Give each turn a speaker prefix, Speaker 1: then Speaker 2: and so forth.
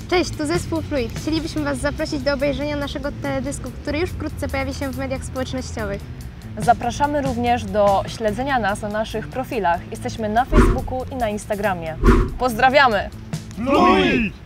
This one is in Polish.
Speaker 1: Cześć, tu zespół Fluid. Chcielibyśmy Was zaprosić do obejrzenia naszego teledysku, który już wkrótce pojawi się w mediach społecznościowych.
Speaker 2: Zapraszamy również do śledzenia nas na naszych profilach. Jesteśmy na Facebooku i na Instagramie. Pozdrawiamy!
Speaker 3: Fluid!